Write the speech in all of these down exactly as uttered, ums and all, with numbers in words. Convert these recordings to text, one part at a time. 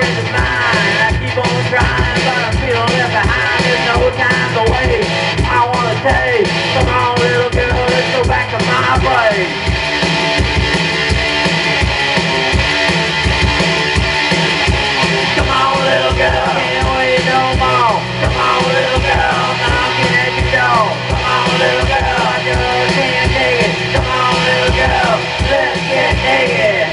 in his mind. I keep on trying, but I'm feeling left behind. There's no time to wait. I wanna taste. Come on, little girl, let's go back to my place. Come on, little girl, can't wait no more. Come on, little girl, knocking at your door. Come on, little girl, I just can't take it. Come on, little girl, let's get naked.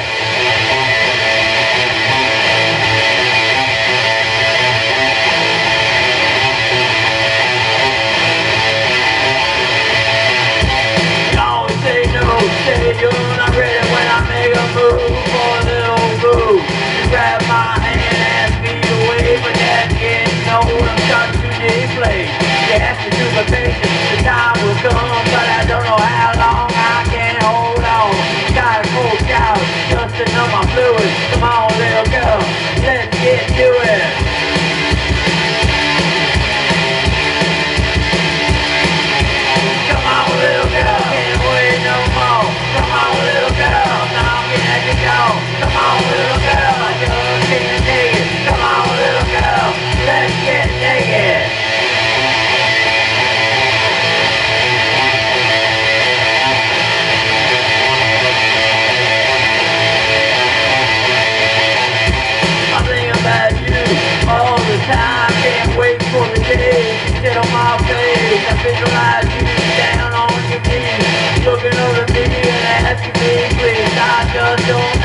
Say you're not ready when I make a move for a little boo. You grab my hand and ask me to wait, but that's getting old. I'm starting to deflate. You ask me to be patient, the time will come, but I don't know how long I can hold on. Got a cold shower, just to numb my fluids. Come on, little girl, let's get to it. Come on, little girl, can't wait no more. Come on, little girl, knocking at your door. Come on, little girl, I just can't take it. Come on, little girl, let's get naked. I think about you all the time. Can't wait for the day you sit on my face. I visualize you down on your knees, looking over me and asking me please. I just don't